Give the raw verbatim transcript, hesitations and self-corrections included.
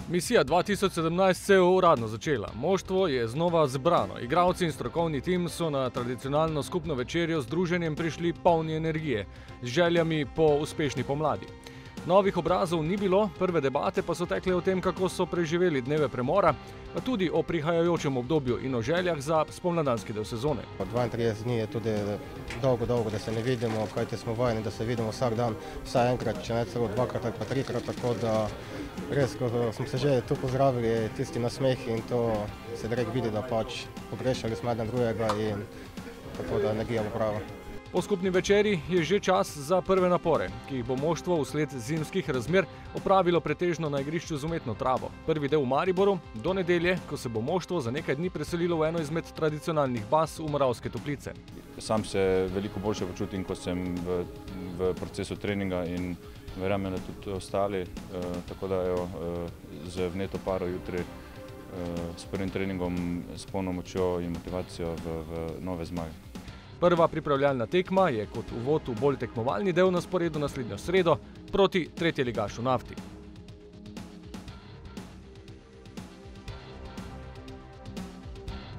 Misija dva tisoč sedemnajst se je uradno začela. Moštvo je znova zbrano. Igralci in strokovni tim so na tradicionalno skupno večerjo z druženjem prišli polni energije, z željami po uspešni pomladi. Novih obrazov ni bilo, prve debate pa so tekle o tem, kako so preživeli dneve premora, pa tudi o prihajajočem obdobju in o željah za spomladanski del sezone. dvaintrideset dni je tudi dolgo, dolgo, da se ne vidimo, kajti smo vajeni, da se vidimo vsak dan, vsaj enkrat, če ne celo dvakrat ali pa trikrat, tako da res, ko smo se že tu pozdravili, tisti nasmeh in to se direkt vidi, da pač pogrešali smo eden drugega in tako da energija bo prava. Po skupni večeri je že čas za prve napore, ki jih bo moštvo vsled zimskih razmer opravilo pretežno na igrišču z umetno travo. Prvi del v Mariboru, do nedelje, ko se bo moštvo za nekaj dni preselilo v eno izmed tradicionalnih baz v Moravske Toplice. Sam se veliko boljše počutim, ko sem v, v procesu treninga in verjamem, da tudi ostali, eh, tako da jo eh, z vneto paro jutri eh, s prvim treningom s polno močjo in motivacijo v, v nove zmage. Prva pripravljalna tekma je kot uvod v bolj tekmovalni del na sporedu naslednjo sredo proti tretjeligašu Nafti.